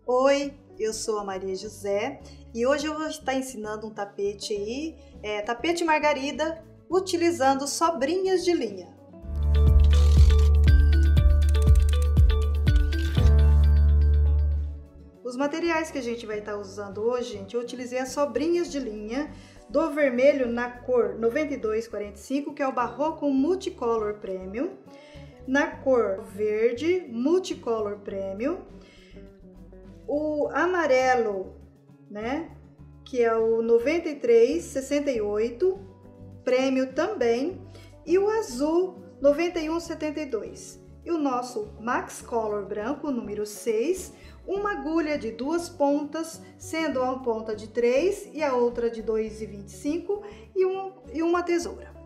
Oi, eu sou a Maria José e hoje eu vou estar ensinando um tapete aí, tapete margarida, utilizando sobrinhas de linha. Os materiais que a gente vai estar usando hoje, gente, eu utilizei as sobrinhas de linha do vermelho na cor 9245, que é o Barroco Multicolor Premium, na cor verde Multicolor Premium, o amarelo, né, que é o 9368 Prêmio também, e o azul 9172. E o nosso Max Color branco, número 6, uma agulha de 2 pontas, sendo uma ponta de 3 e a outra de 2,25 e uma tesoura.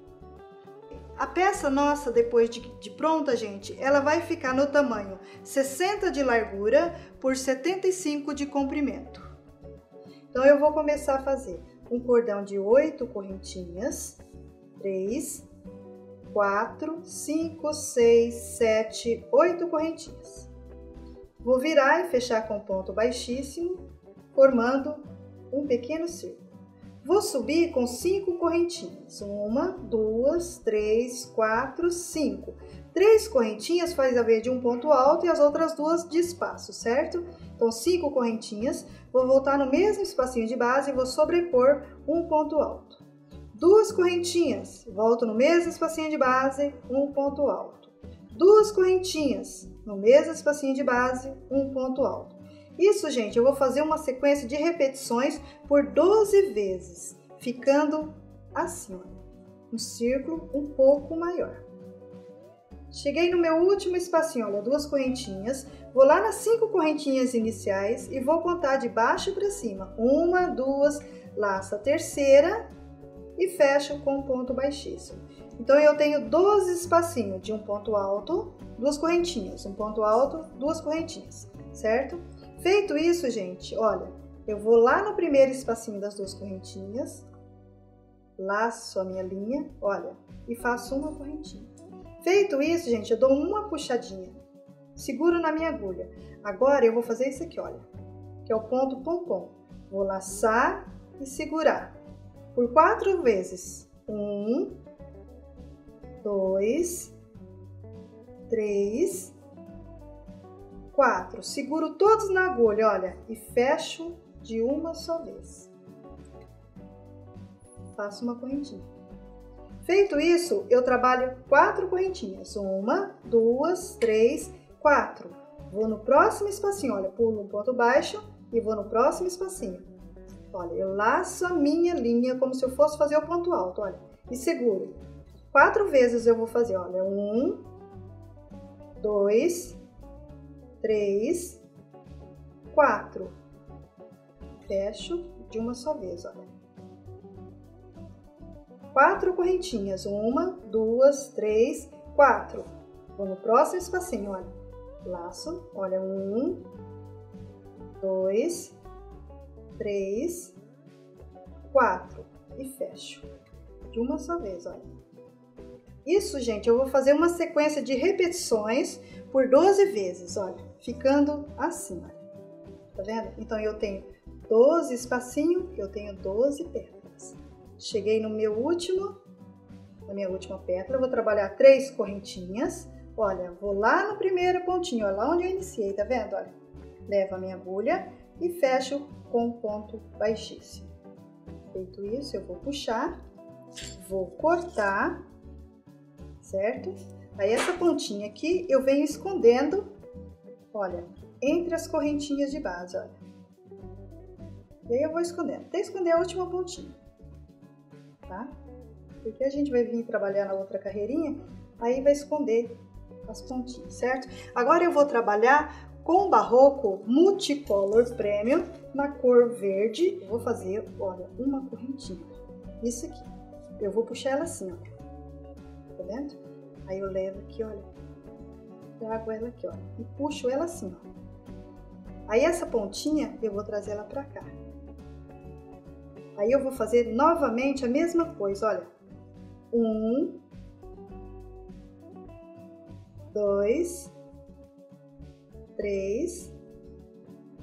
A peça nossa, depois de pronta, gente, ela vai ficar no tamanho 60 de largura por 75 de comprimento. Então, eu vou começar a fazer um cordão de 8 correntinhas, 3, 4, 5, 6, 7, 8 correntinhas. Vou virar e fechar com ponto baixíssimo, formando um pequeno círculo. Vou subir com 5 correntinhas, 1, 2, 3, 4, 5. 3 correntinhas faz a vez de um ponto alto e as outras duas de espaço, certo? Então, 5 correntinhas, vou voltar no mesmo espacinho de base e vou sobrepor um ponto alto. 2 correntinhas, volto no mesmo espacinho de base, um ponto alto. 2 correntinhas, no mesmo espacinho de base, um ponto alto. Isso, gente, eu vou fazer uma sequência de repetições por 12 vezes, ficando assim, ó, um círculo um pouco maior. Cheguei no meu último espacinho, olha, 2 correntinhas, vou lá nas 5 correntinhas iniciais e vou contar de baixo para cima. 1, 2, laço a terceira e fecho com um ponto baixíssimo. Então, eu tenho 12 espacinhos de um ponto alto, 2 correntinhas, um ponto alto, 2 correntinhas, certo? Feito isso, gente, olha, eu vou lá no primeiro espacinho das 2 correntinhas, laço a minha linha, olha, e faço uma correntinha. Feito isso, gente, eu dou uma puxadinha, seguro na minha agulha. Agora eu vou fazer isso aqui, olha, que é o ponto pompom. Vou laçar e segurar por 4 vezes. 1, 2, 3, 4. Seguro todos na agulha, olha, e fecho de uma só vez. Faço uma correntinha. Feito isso, eu trabalho 4 correntinhas. 1, 2, 3, 4. Vou no próximo espacinho, olha, pulo um ponto baixo e vou no próximo espacinho. Olha, eu laço a minha linha como se eu fosse fazer o ponto alto, olha, e seguro. 4 vezes eu vou fazer, olha, 1, 2, 3, 4. Fecho de uma só vez, olha. 4 correntinhas, 1, 2, 3, 4. Vou no próximo espacinho, olha. Laço, olha, 1, 2, 3, 4. E fecho de uma só vez, olha. Isso, gente, eu vou fazer uma sequência de repetições por 12 vezes, olha, ficando assim, olha. Tá vendo? Então, eu tenho 12 espacinhos, eu tenho 12 pétalas. Cheguei no meu na minha última pétala, eu vou trabalhar 3 correntinhas. Olha, vou lá no primeiro pontinho, olha, lá onde eu iniciei, tá vendo? Olha, levo a minha agulha e fecho com um ponto baixíssimo. Feito isso, eu vou puxar, vou cortar, certo? Aí, essa pontinha aqui, eu venho escondendo, olha, entre as correntinhas de base, olha. E aí, eu vou escondendo, até esconder a última pontinha, tá? Porque a gente vai vir trabalhar na outra carreirinha, aí vai esconder as pontinhas, certo? Agora, eu vou trabalhar com o Barroco Multicolor Premium na cor verde. Eu vou fazer, olha, uma correntinha. Isso aqui. Eu vou puxar ela assim, ó. Tá vendo? Aí eu levo aqui, olha. Trago ela aqui, ó. E puxo ela assim, ó. Aí essa pontinha, eu vou trazer ela pra cá. Aí eu vou fazer novamente a mesma coisa, olha. 1, 2, 3,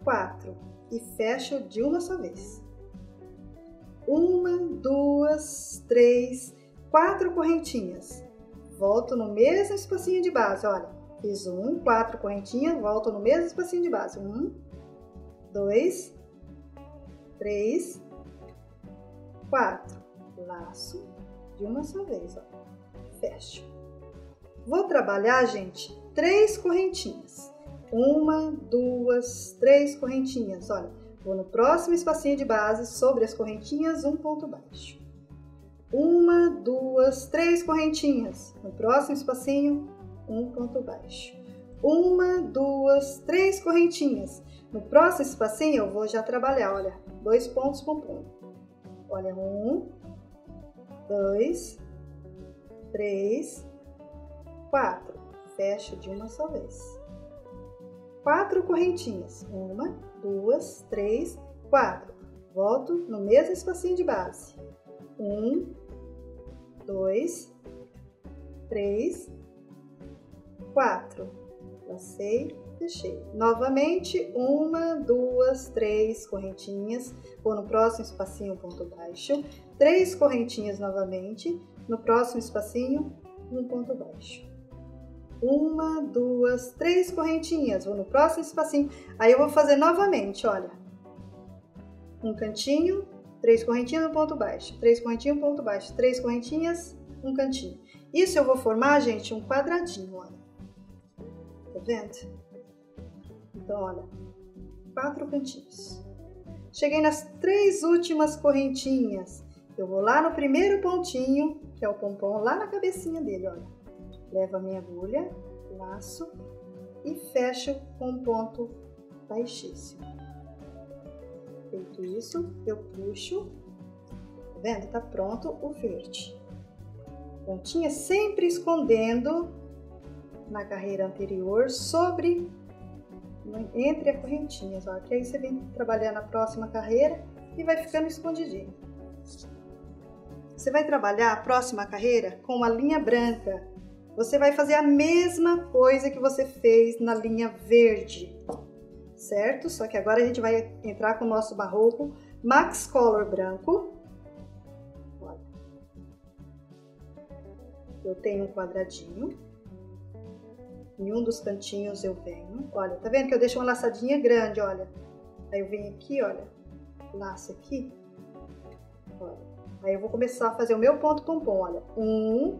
4 e fecho de uma só vez. 1, 2, 3, 4 correntinhas. Volto no mesmo espacinho de base, olha. Fiz 4 correntinhas, volto no mesmo espacinho de base. 1, 2, 3, 4. Laço de uma só vez, ó. Fecho. Vou trabalhar, gente, 3 correntinhas. 1, 2, 3 correntinhas, olha. Vou no próximo espacinho de base, sobre as correntinhas, um ponto baixo. 1, 2, 3 correntinhas. No próximo espacinho, um ponto baixo. 1, 2, 3 correntinhas. No próximo espacinho, eu vou já trabalhar, olha, 2 pontos pompom. Olha, 1, 2, 3, 4. Fecho de uma só vez. 4 correntinhas. 1, 2, 3, 4. Volto no mesmo espacinho de base. 1, 2, 3, 4. Lacei, fechei. Novamente, 1, 2, 3 correntinhas. Vou no próximo espacinho, um ponto baixo. 3 correntinhas novamente. No próximo espacinho, um ponto baixo. 1, 2, 3 correntinhas. Vou no próximo espacinho. Aí eu vou fazer novamente, olha. Um cantinho, 3 correntinhas, um ponto baixo. 3 correntinhas, um ponto baixo. 3 correntinhas, um cantinho. Isso eu vou formar, gente, um quadradinho, olha. Tá vendo? Então, olha, 4 cantinhos. Cheguei nas 3 últimas correntinhas. Eu vou lá no primeiro pontinho, que é o pompom, lá na cabecinha dele, olha. Levo a minha agulha, laço e fecho com um ponto baixíssimo. Feito isso, eu puxo, tá vendo? Tá pronto o verde. Pontinha sempre escondendo na carreira anterior, entre as correntinhas, ó. Que aí você vem trabalhar na próxima carreira e vai ficando escondidinho. Você vai trabalhar a próxima carreira com uma linha branca. Você vai fazer a mesma coisa que você fez na linha verde, certo? Só que agora a gente vai entrar com o nosso barroco Max Color branco. Olha. Eu tenho um quadradinho. Em um dos cantinhos eu venho. Olha, tá vendo que eu deixo uma laçadinha grande, olha. Aí eu venho aqui, olha. Laço aqui. Olha. Aí eu vou começar a fazer o meu ponto pompom, olha. 1,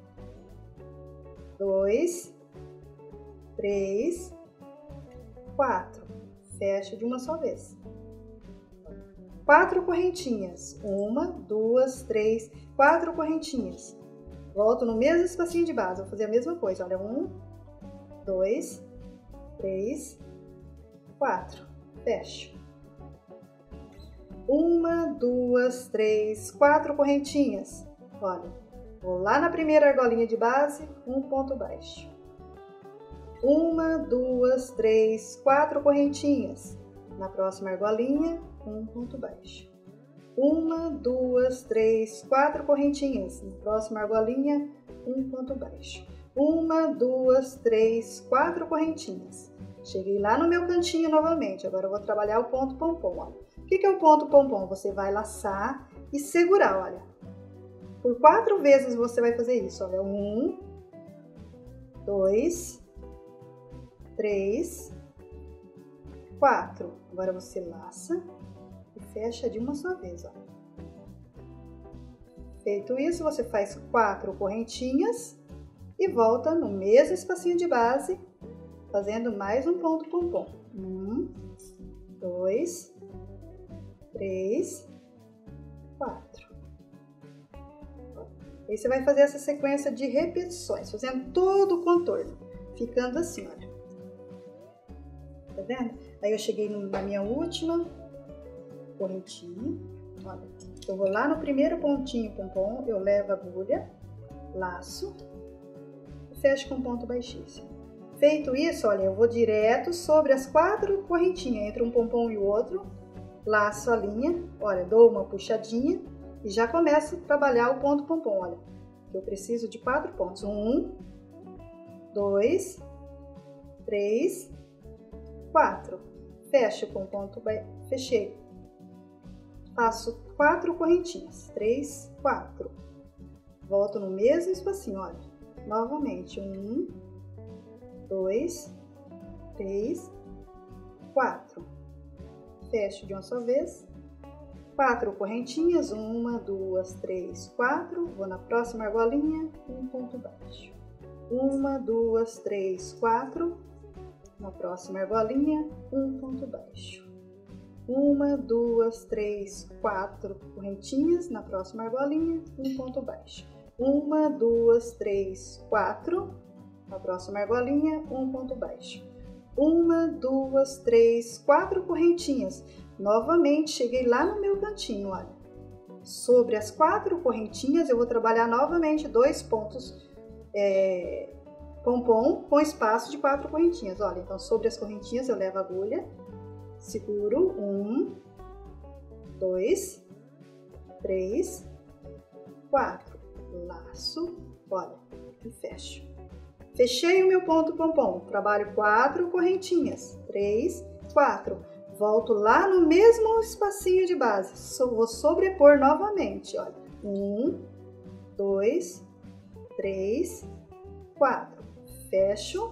2, 3, 4. Fecho de uma só vez. 4 correntinhas. 1, 2, 3, 4 correntinhas. Volto no mesmo espacinho de base. Vou fazer a mesma coisa. Olha, 1, 2, 3, 4. Fecho. 1, 2, 3, 4 correntinhas. Olha. Vou lá na primeira argolinha de base, um ponto baixo. 1, 2, 3, 4 correntinhas. Na próxima argolinha, um ponto baixo. 1, 2, 3, 4 correntinhas. Na próxima argolinha, um ponto baixo. 1, 2, 3, 4 correntinhas. Cheguei lá no meu cantinho novamente. Agora eu vou trabalhar o ponto pompom. Olha. O que é o ponto pompom? Você vai laçar e segurar, olha. Por 4 vezes você vai fazer isso, olha. 1, 2, 3, 4. Agora você laça e fecha de uma só vez, ó. Feito isso, você faz 4 correntinhas e volta no mesmo espacinho de base, fazendo mais um ponto pompom. 1, 2, 3, 4. Aí você vai fazer essa sequência de repetições, fazendo todo o contorno, ficando assim, olha. Tá vendo? Aí eu cheguei na minha última correntinha, olha. Eu vou lá no primeiro pontinho pompom, eu levo a agulha, laço e fecho com um ponto baixíssimo. Feito isso, olha, eu vou direto sobre as 4 correntinhas, entre um pompom e o outro, laço a linha, olha, dou uma puxadinha e já começo a trabalhar o ponto pompom, olha. Eu preciso de 4 pontos. 1, 2, 3, 4. fecho com ponto baixo, fechei. Faço 4 correntinhas, 3, 4. Volto no mesmo espacinho, olha. Novamente, 1, 2, 3, 4. Fecho de uma só vez. 4 correntinhas, 1, 2, 3, 4. Vou na próxima argolinha, um ponto baixo. 1, 2, 3, 4. Na próxima argolinha, um ponto baixo. 1, 2, 3, 4 correntinhas, na próxima argolinha, um ponto baixo. 1, 2, 3, 4, na próxima argolinha, um ponto baixo. 1, 2, 3, 4 correntinhas. Novamente, cheguei lá no meu cantinho, olha. Sobre as 4 correntinhas, eu vou trabalhar novamente 2 pontos pompom com espaço de 4 correntinhas. Olha, então sobre as correntinhas eu levo a agulha, seguro, 1, 2, 3, 4, laço, olha, e fecho. Fechei o meu ponto pompom, trabalho 4 correntinhas, 3, 4, volto lá no mesmo espacinho de base, vou sobrepor novamente, olha, 1, 2, 3, 4, fecho.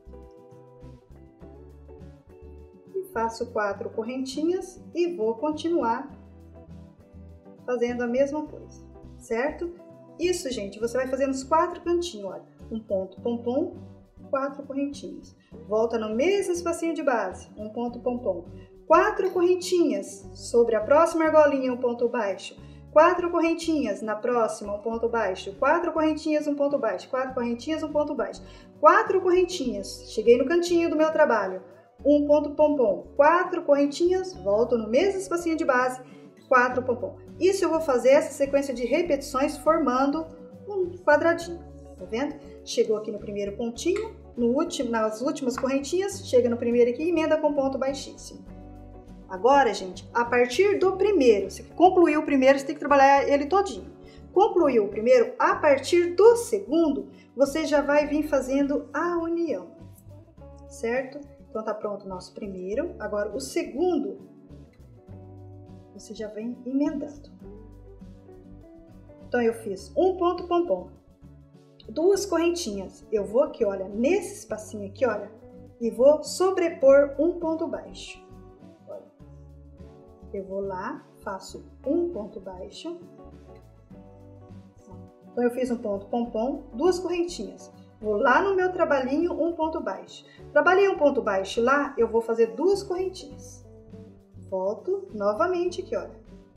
Faço 4 correntinhas e vou continuar fazendo a mesma coisa, certo? Isso, gente, você vai fazer nos 4 cantinhos, olha, um ponto pompom, 4 correntinhas. Volta no mesmo espacinho de base, um ponto pompom, 4 correntinhas, sobre a próxima argolinha um ponto baixo, 4 correntinhas, na próxima um ponto baixo, 4 correntinhas, um ponto baixo, 4 correntinhas, um ponto baixo, 4 correntinhas, cheguei no cantinho do meu trabalho, um ponto pompom, 4 correntinhas, volto no mesmo espacinho de base, 4 pompom. Isso eu vou fazer essa sequência de repetições formando um quadradinho, tá vendo? Chegou aqui no primeiro pontinho, nas últimas correntinhas, chega no primeiro aqui e emenda com ponto baixíssimo. Agora, gente, a partir do primeiro, você concluiu o primeiro, você tem que trabalhar ele todinho. Concluiu o primeiro, a partir do segundo, você já vai vir fazendo a união, certo? Então, tá pronto o nosso primeiro. Agora, o segundo, você já vem emendando. Então, eu fiz um ponto pompom, 2 correntinhas. Eu vou aqui, olha, nesse espacinho aqui, olha, e vou sobrepor um ponto baixo. Olha, eu vou lá, faço um ponto baixo. Então, eu fiz um ponto pompom, 2 correntinhas. Vou lá no meu trabalhinho, um ponto baixo. Trabalhei um ponto baixo lá, eu vou fazer 2 correntinhas. Volto novamente aqui, olha.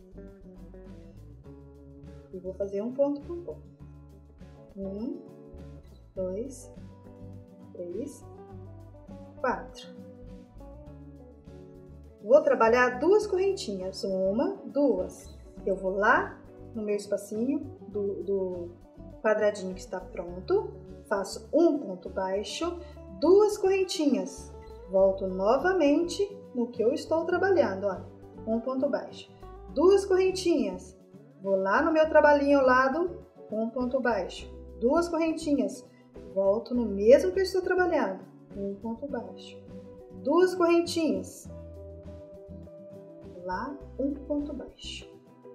E vou fazer um ponto pompom. 1, 2, 3, 4. Vou trabalhar 2 correntinhas. 1, 2. Eu vou lá no meu espacinho do quadradinho que está pronto. Faço um ponto baixo, 2 correntinhas, volto novamente no que eu estou trabalhando, olha, um ponto baixo, 2 correntinhas, vou lá no meu trabalhinho ao lado, um ponto baixo, 2 correntinhas, volto no mesmo que eu estou trabalhando, um ponto baixo, 2 correntinhas, lá, um ponto baixo,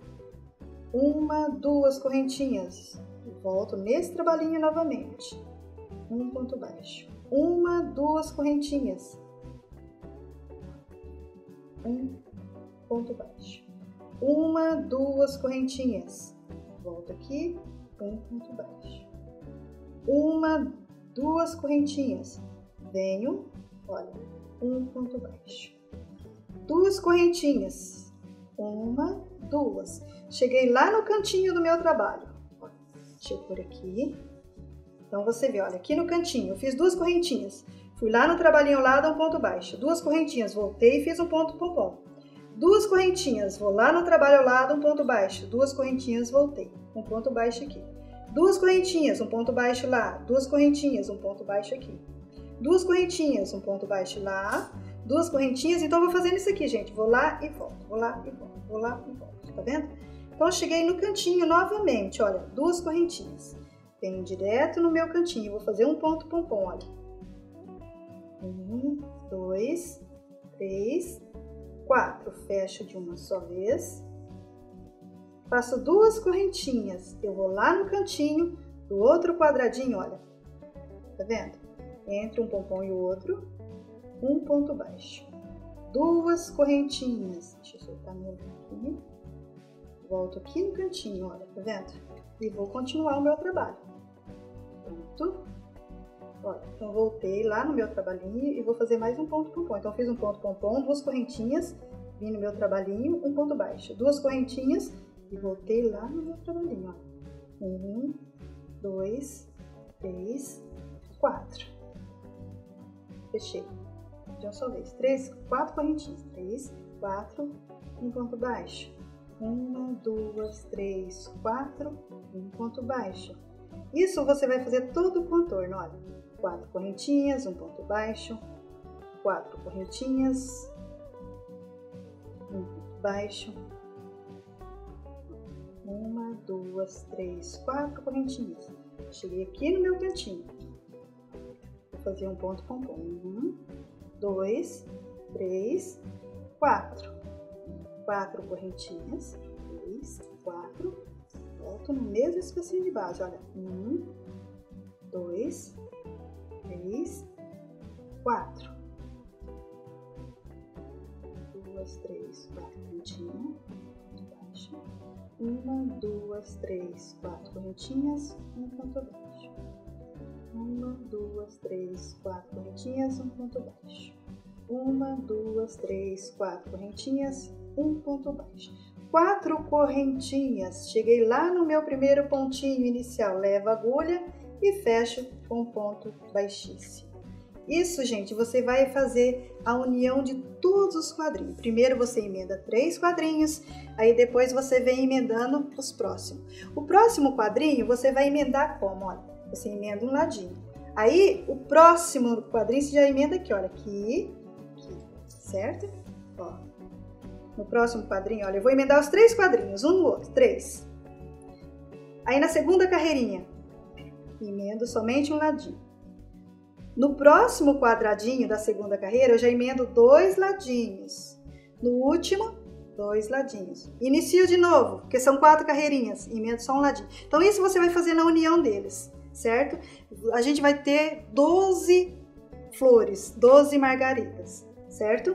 1, 2 correntinhas, volto nesse trabalhinho novamente, um ponto baixo, 1, 2 correntinhas, um ponto baixo, 1, 2 correntinhas, volto aqui, um ponto baixo, 1, 2 correntinhas, venho, olha, um ponto baixo, 2 correntinhas, 1, 2, cheguei lá no cantinho do meu trabalho. Deixa eu por aqui. Então, você vê, olha, aqui no cantinho, eu fiz 2 correntinhas. Fui lá no trabalhinho ao lado, um ponto baixo. 2 correntinhas, voltei e fiz um ponto pompom. 2 correntinhas, vou lá no trabalho ao lado, um ponto baixo. 2 correntinhas, voltei. Um ponto baixo aqui. 2 correntinhas, um ponto baixo lá. 2 correntinhas, um ponto baixo aqui. 2 correntinhas, um ponto baixo lá. 2 correntinhas. Então, eu vou fazendo isso aqui, gente. Vou lá e volto, vou lá e volto, vou lá e volto. Tá vendo? Então, eu cheguei no cantinho novamente, olha, 2 correntinhas. Venho direto no meu cantinho, vou fazer um ponto pompom, olha. 1, 2, 3, 4. Fecho de uma só vez. Faço 2 correntinhas. Eu vou lá no cantinho do outro quadradinho, olha. Tá vendo? Entre um pompom e o outro, um ponto baixo. 2 correntinhas. Deixa eu soltar meu aqui. Volto aqui no cantinho, olha, tá vendo? E vou continuar o meu trabalho. Pronto. Olha, então voltei lá no meu trabalhinho e vou fazer mais um ponto pompom. Então fiz um ponto pompom, 2 correntinhas, vim no meu trabalhinho, um ponto baixo. 2 correntinhas e voltei lá no meu trabalhinho, ó. 1, 2, 3, 4. Fechei. De uma só vez. 3, 4 correntinhas. 3, 4, um ponto baixo. 1, 2, 3, 4, um ponto baixo. Isso você vai fazer todo o contorno, olha. 4 correntinhas, um ponto baixo. 4 correntinhas, um ponto baixo. 1, 2, 3, 4 correntinhas. Cheguei aqui no meu cantinho. Vou fazer um ponto pompom. 1, 2, 3, 4. 4 correntinhas. 3, 4. Volto no mesmo espacinho de base. Olha. 1, 2, 3, 4. 2, 3, 4 correntinhas. Baixo. 1, 2, 3, 4 correntinhas. Um ponto baixo. 1, 2, 3, 4 correntinhas, um ponto baixo. 1, 2, 3, 4 correntinhas, um ponto baixo. 4 correntinhas. Cheguei lá no meu primeiro pontinho inicial. Levo a agulha e fecho com um ponto baixíssimo. Isso, gente, você vai fazer a união de todos os quadrinhos. Primeiro você emenda 3 quadrinhos, aí depois você vem emendando os próximos. O próximo quadrinho você vai emendar como? Olha, você emenda um ladinho. Aí o próximo quadrinho você já emenda aqui, olha, aqui, certo? Ó. No próximo quadrinho, olha, eu vou emendar os 3 quadrinhos, um no outro, 3. Aí na segunda carreirinha, emendo somente um ladinho. No próximo quadradinho da segunda carreira, eu já emendo 2 ladinhos. No último, 2 ladinhos. Inicio de novo, porque são 4 carreirinhas, emendo só um ladinho. Então isso você vai fazer na união deles, certo? A gente vai ter 12 flores, 12 margaridas, certo?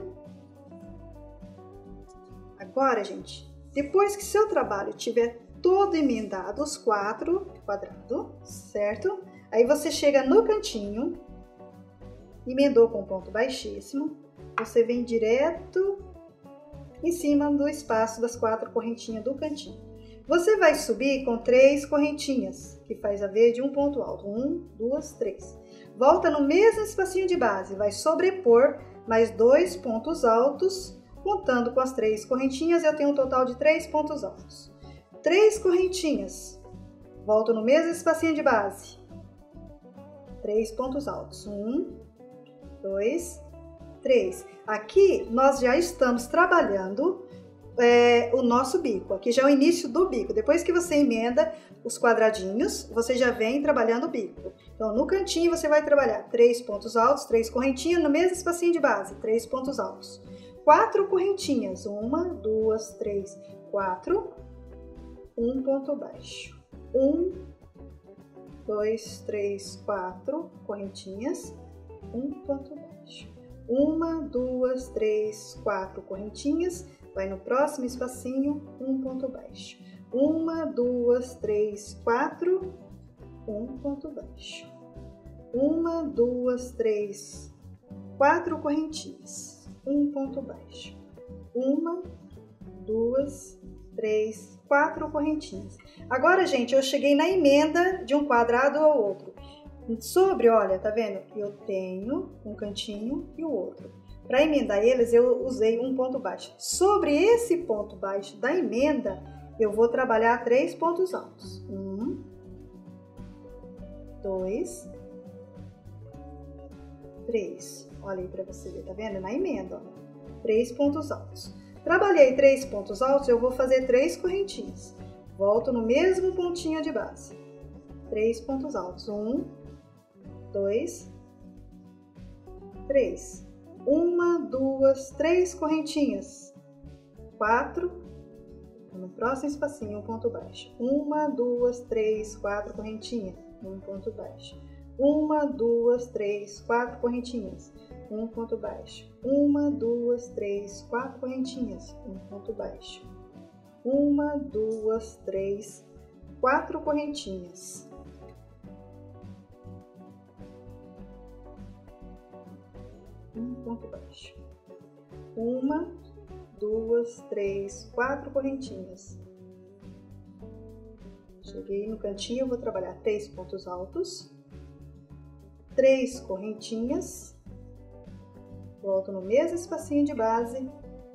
Agora, gente, depois que seu trabalho tiver todo emendado, os 4 quadrados, certo? Aí você chega no cantinho, emendou com ponto baixíssimo, você vem direto em cima do espaço das 4 correntinhas do cantinho. Você vai subir com 3 correntinhas, que faz a V de um ponto alto. 1, 2, 3. Volta no mesmo espacinho de base, vai sobrepor mais 2 pontos altos, contando com as 3 correntinhas, eu tenho um total de 3 pontos altos. 3 correntinhas, volto no mesmo espacinho de base. 3 pontos altos. 1, 2, 3. Aqui nós já estamos trabalhando o nosso bico. Aqui já é o início do bico. Depois que você emenda os quadradinhos, você já vem trabalhando o bico. Então, no cantinho você vai trabalhar 3 pontos altos, 3 correntinhas, no mesmo espacinho de base, 3 pontos altos. 4 correntinhas. 1, 2, 3, 4. Um ponto baixo. 1, 2, 3, 4 correntinhas. Um ponto baixo. 1, 2, 3, 4 correntinhas. Vai no próximo espacinho, um ponto baixo. 1, 2, 3, 4, um ponto baixo. 1, 2, 3, 4 correntinhas, um ponto baixo. 1, 2, 3, 4 correntinhas. Agora, gente, eu cheguei na emenda de um quadrado ao outro. Sobre, olha, tá vendo? Eu tenho um cantinho e o outro. Para emendar eles, eu usei um ponto baixo. Sobre esse ponto baixo da emenda, eu vou trabalhar 3 pontos altos. 1, 2, 3. Olha aí para você ver, tá vendo? Na emenda, ó. 3 pontos altos. Trabalhei 3 pontos altos, eu vou fazer 3 correntinhas. Volto no mesmo pontinho de base. 3 pontos altos. 1, 2, 3. 1, 2, 3 correntinhas, 4, no próximo espacinho, um ponto baixo, 1, 2, 3, 4 correntinhas, um ponto baixo, 1, 2, 3, 4 correntinhas, um ponto baixo, 1, 2, 3, 4 correntinhas, um ponto baixo, 1, 2, 3, 4 correntinhas. Um ponto baixo. 1, 2, 3, 4 correntinhas. Cheguei no cantinho, eu vou trabalhar 3 pontos altos, 3 correntinhas, volto no mesmo espacinho de base,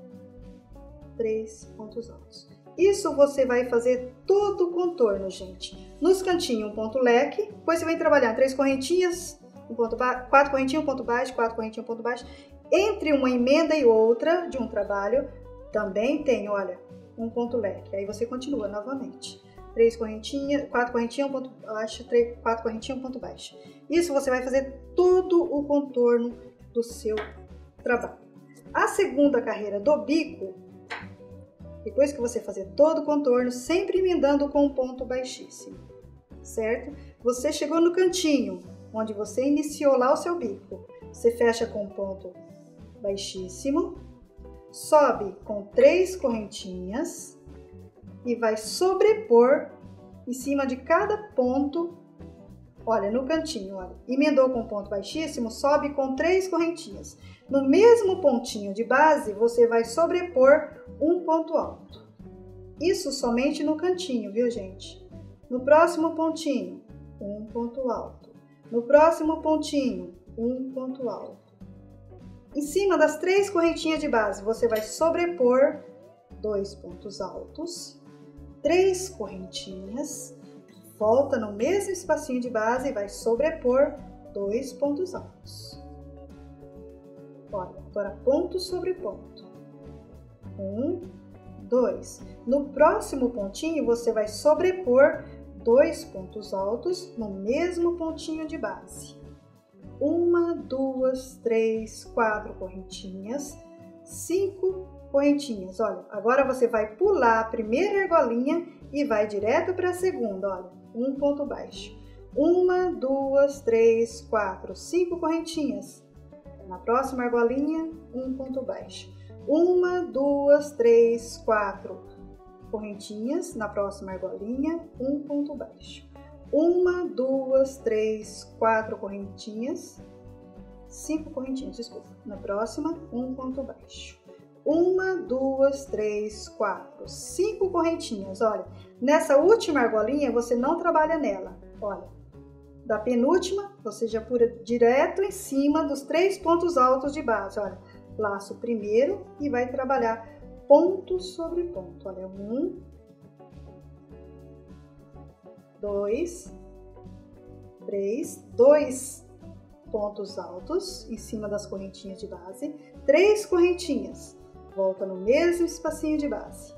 3 pontos altos. Isso você vai fazer todo o contorno, gente. Nos cantinhos, um ponto leque, depois você vai trabalhar 3 correntinhas, 4 correntinhas, um ponto baixo, 4 correntinhas, um ponto baixo. Entre uma emenda e outra de um trabalho, também tem, olha, um ponto leque. Aí você continua novamente. 3 correntinhas, 4 correntinhas, um ponto baixo, 4 correntinhas, um ponto baixo. Isso você vai fazer todo o contorno do seu trabalho. A segunda carreira do bico, depois que você fazer todo o contorno, sempre emendando com um ponto baixíssimo, certo? Você chegou no cantinho, onde você iniciou lá o seu bico. Você fecha com um ponto baixíssimo, sobe com 3 correntinhas e vai sobrepor em cima de cada ponto. Olha, no cantinho, olha, emendou com ponto baixíssimo, sobe com 3 correntinhas. No mesmo pontinho de base, você vai sobrepor um ponto alto. Isso somente no cantinho, viu, gente? No próximo pontinho, um ponto alto. No próximo pontinho, um ponto alto. Em cima das 3 correntinhas de base, você vai sobrepor 2 pontos altos, 3 correntinhas, volta no mesmo espacinho de base e vai sobrepor 2 pontos altos. Olha, agora ponto sobre ponto. 1, 2. No próximo pontinho, você vai sobrepor 2 pontos altos no mesmo pontinho de base. 1, 2, 3, 4 correntinhas, 5 correntinhas. Olha, agora você vai pular a primeira argolinha e vai direto para a segunda, olha, um ponto baixo. 1, 2, 3, 4, 5 correntinhas. Na próxima argolinha, um ponto baixo. 1, 2, 3, 4 correntinhas. Na próxima argolinha, um ponto baixo. 1, 2, 3, 4 correntinhas. 5 correntinhas, desculpa. Na próxima, um ponto baixo. 1, 2, 3, 4, 5 correntinhas. Olha, nessa última argolinha, você não trabalha nela. Olha, da penúltima, você já pula direto em cima dos 3 pontos altos de base. Olha, laço primeiro e vai trabalhar ponto sobre ponto. Olha, 1, 2, 3, 2 pontos altos em cima das correntinhas de base, 3 correntinhas, volta no mesmo espacinho de base,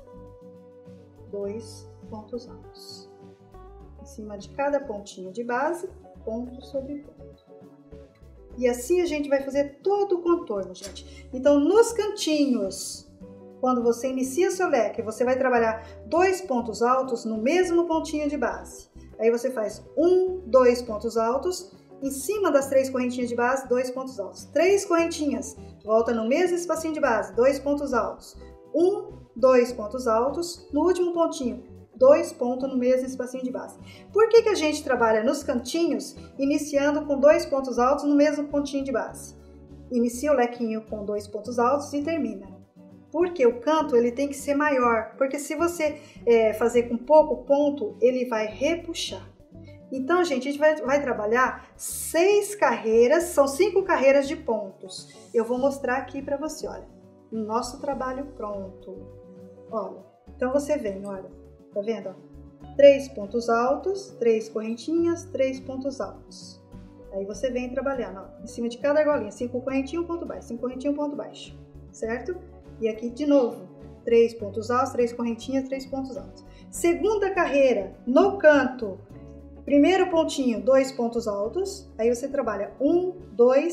2 pontos altos. Em cima de cada pontinho de base, ponto sobre ponto. E assim a gente vai fazer todo o contorno, gente. Então, nos cantinhos, quando você inicia seu leque, você vai trabalhar 2 pontos altos no mesmo pontinho de base. Aí você faz 1, 2 pontos altos, em cima das 3 correntinhas de base, 2 pontos altos. 3 correntinhas, volta no mesmo espacinho de base, 2 pontos altos. 1, 2 pontos altos, no último pontinho, 2 pontos no mesmo espacinho de base. Por que a gente trabalha nos cantinhos, iniciando com 2 pontos altos no mesmo pontinho de base? Inicia o lequinho com 2 pontos altos e termina. Porque o canto ele tem que ser maior, porque se você fazer com pouco ponto, ele vai repuxar. Então, gente, a gente vai trabalhar 6 carreiras, são 5 carreiras de pontos. Eu vou mostrar aqui para você, olha, o nosso trabalho pronto. Olha, então você vem, olha, tá vendo? Ó? 3 pontos altos, 3 correntinhas, 3 pontos altos. Aí você vem trabalhando, ó, em cima de cada argolinha, 5 correntinhas, um ponto baixo, 5 correntinhas, um ponto baixo, certo? E aqui de novo, 3 pontos altos, 3 correntinhas, 3 pontos altos. Segunda carreira, no canto, primeiro pontinho, 2 pontos altos, aí você trabalha 1, 2,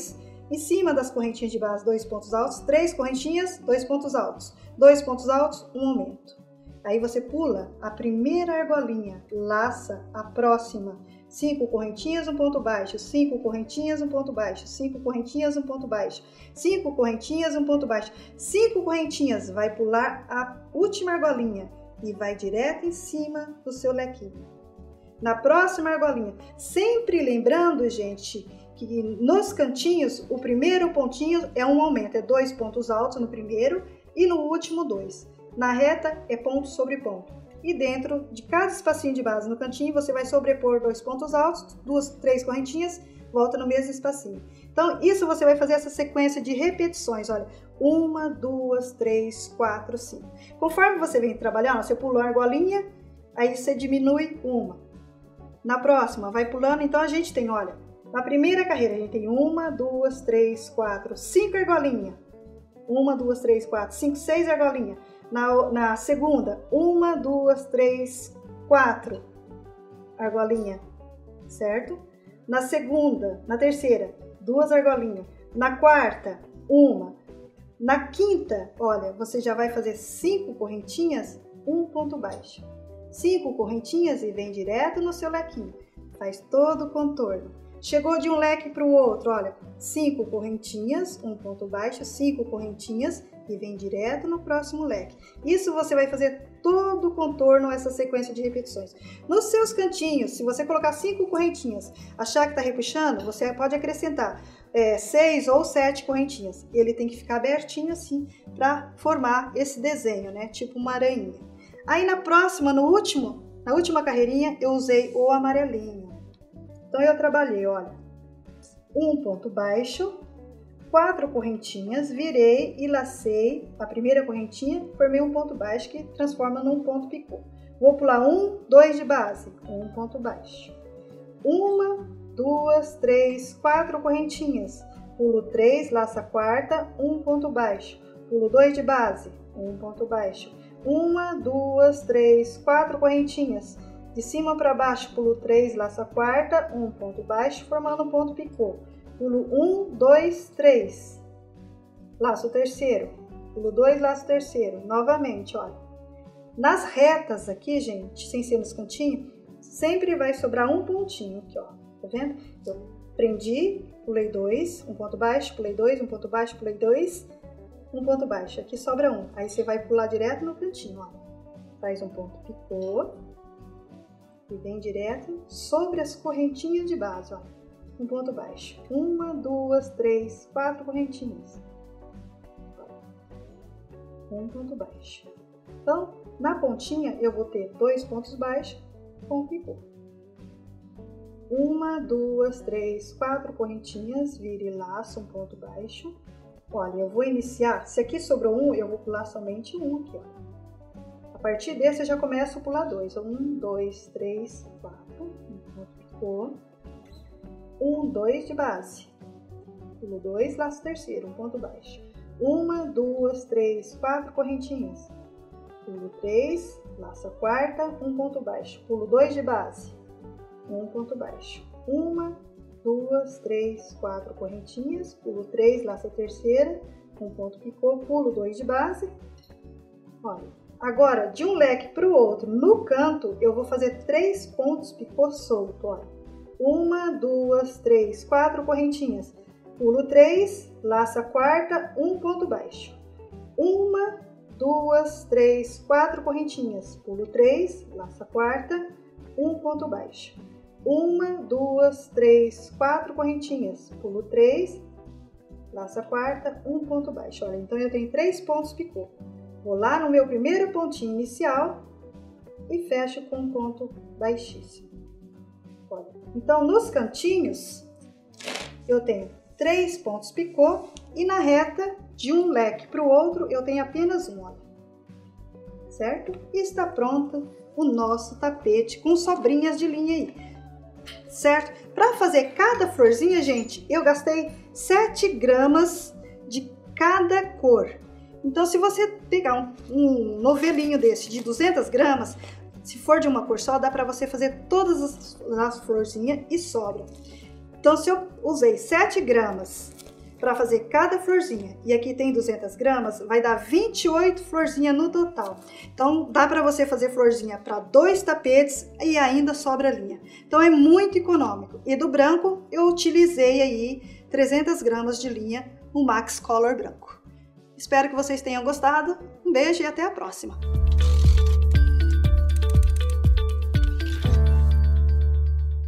Em cima das correntinhas de base, 2 pontos altos, 3 correntinhas, 2 pontos altos. 2 pontos altos, um aumento. Aí você pula a primeira argolinha, laça a próxima. 5 correntinhas, um ponto baixo. 5 correntinhas, um ponto baixo. 5 correntinhas, um ponto baixo. 5 correntinhas, um ponto baixo. 5 correntinhas, vai pular a última argolinha e vai direto em cima do seu lequinho. Na próxima argolinha, sempre lembrando, gente, que nos cantinhos, o primeiro pontinho é um aumento, é 2 pontos altos no primeiro e no último 2. Na reta é ponto sobre ponto. E dentro de cada espacinho de base no cantinho, você vai sobrepor 2 pontos altos, 3 correntinhas, volta no mesmo espacinho. Então, isso você vai fazer essa sequência de repetições, olha, 1, 2, 3, 4, 5. Conforme você vem trabalhando, você pulou a argolinha, aí você diminui uma. Na próxima, vai pulando, então a gente tem, olha, na primeira carreira a gente tem 1, 2, 3, 4, 5 argolinhas. 1, 2, 3, 4, 5, 6 argolinhas. Na segunda, 1, 2, 3, 4 argolinha, certo? Na segunda, na terceira, 2 argolinhas. Na quarta, 1. Na quinta, olha, você já vai fazer 5 correntinhas, um ponto baixo. 5 correntinhas e vem direto no seu lequinho. Faz todo o contorno. Chegou de um leque para o outro, olha, 5 correntinhas, um ponto baixo, 5 correntinhas e vem direto no próximo leque. Isso você vai fazer todo o contorno, essa sequência de repetições. Nos seus cantinhos, se você colocar 5 correntinhas, achar que está repuxando, você pode acrescentar 6 ou 7 correntinhas. Ele tem que ficar abertinho assim para formar esse desenho, né? Tipo uma aranha. Aí na próxima, na última carreirinha, eu usei o amarelinho. Então eu trabalhei, olha, um ponto baixo, 4 correntinhas, virei e lacei a primeira correntinha, formei um ponto baixo que transforma num ponto picô. Vou pular 1, 2 de base, um ponto baixo. 1, 2, 3, 4 correntinhas, pulo 3, laço a quarta, um ponto baixo. Pulo 2 de base, um ponto baixo. 1, 2, 3, 4 correntinhas. De cima para baixo, pulo 3, laço a quarta, um ponto baixo, formando um ponto picô. Pulo 1, 2, 3, laço o terceiro, pulo 2, laço o terceiro, novamente, olha. Nas retas aqui, gente, sem ser nos cantinhos, sempre vai sobrar um pontinho aqui, ó, tá vendo? Eu prendi, pulei 2, um ponto baixo, pulei 2, um ponto baixo, pulei 2, um ponto baixo, aqui sobra um. Aí você vai pular direto no cantinho, ó. Faz um ponto picô e vem direto sobre as correntinhas de base, ó. Um ponto baixo. 1, 2, 3, 4 correntinhas. Um ponto baixo. Então, na pontinha eu vou ter 2 pontos baixos com picô. 1, 2, 3, 4 correntinhas, vira e laço um ponto baixo. Olha, eu vou iniciar, se aqui sobrou um, eu vou pular somente um aqui, ó. A partir desse eu já começo a pular 2. 1, 2, 3, 4, um ponto picô. 1, 2 de base, pulo 2, laço terceiro, um ponto baixo. 1, 2, 3, 4 correntinhas, pulo 3, laço a quarta, um ponto baixo. Pulo 2 de base, um ponto baixo. 1, 2, 3, 4 correntinhas, pulo 3, laço a terceira, um ponto picô, pulo 2 de base. Olha, agora de um leque para o outro, no canto, eu vou fazer 3 pontos picô solto, olha. 1, 2, 3, 4 correntinhas, pulo 3, laço a quarta, um ponto baixo. 1, 2, 3, 4 correntinhas, pulo 3, laço a quarta, um ponto baixo. 1, 2, 3, 4 correntinhas, pulo 3, laço a quarta, um ponto baixo. Olha, então eu tenho 3 pontos picô. Vou lá no meu primeiro pontinho inicial e fecho com um ponto baixíssimo. Olha, então nos cantinhos eu tenho 3 pontos picô e na reta de um leque para o outro eu tenho apenas um, olha. Certo? E está pronto o nosso tapete com sobrinhas de linha aí, certo? Para fazer cada florzinha, gente, eu gastei 7 gramas de cada cor. Então, se você pegar um novelinho desse de 200 gramas, se for de uma cor só, dá para você fazer todas as florzinhas e sobra. Então, se eu usei 7 gramas para fazer cada florzinha. E aqui tem 200 gramas, vai dar 28 florzinhas no total. Então dá para você fazer florzinha para 2 tapetes e ainda sobra linha. Então é muito econômico. E do branco eu utilizei aí 300 gramas de linha no Max Color branco. Espero que vocês tenham gostado. Um beijo e até a próxima!